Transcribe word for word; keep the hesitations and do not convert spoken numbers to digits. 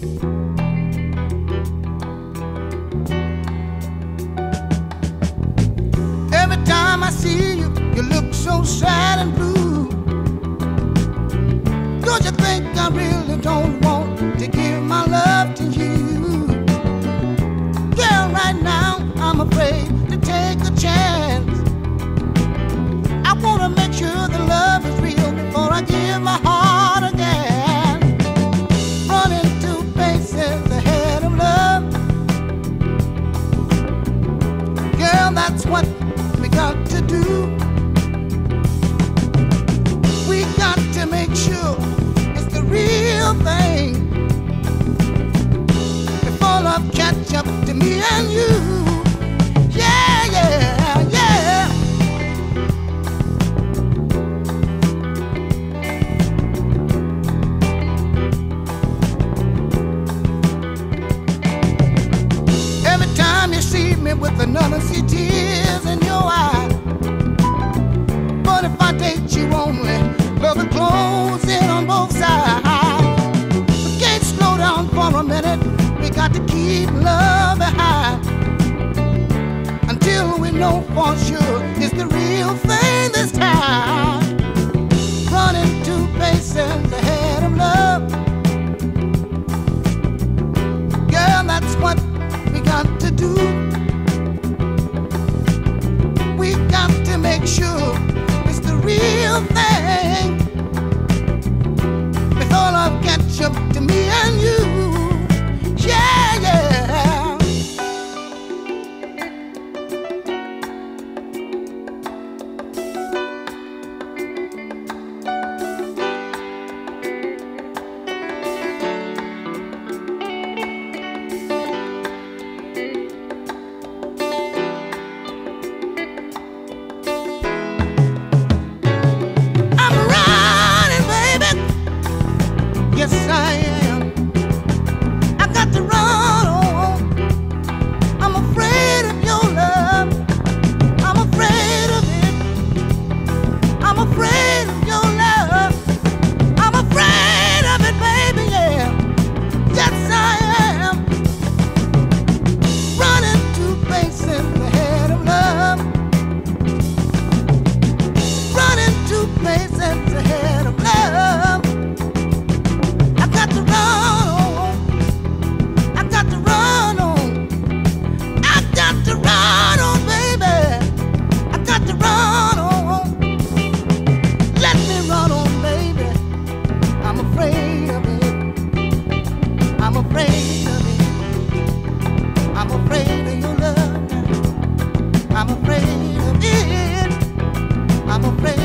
Every time I see you, you look so sad and blue. Don't you think I really don't want to give my love to you? Girl, right now I'm afraid to take a chance. I wanna make sure the love is real before I give my heart again. Running two paces ahead of love. Girl, that's what we got to do. We got to make sure it's the real thing before love catch up to me and you. Yeah, yeah, yeah. Every time you see me with another, see tears in your eye. But if I date you only, love is closing on both sides. We can't slow down for a minute. We got to keep love behind until we know for sure it's the real thing this time. Running two paces ahead of love. Girl, that's what we got to do. We got to make sure it's the real thing before love catch up to me and you. Yeah, yeah. I'm running, baby. Yes, I am. I got to run on. I'm afraid of your love. I'm afraid of it. I'm afraid of your love. I'm afraid of it, baby, yeah. Yes, I am. Running two paces ahead of love. Running two paces ahead of love. I got to run on. I got to run on. I got to run on, baby. I got to run on. Let me run on, baby. I'm afraid of it. I'm afraid of it. I'm afraid of your love. I'm afraid of it. I'm afraid.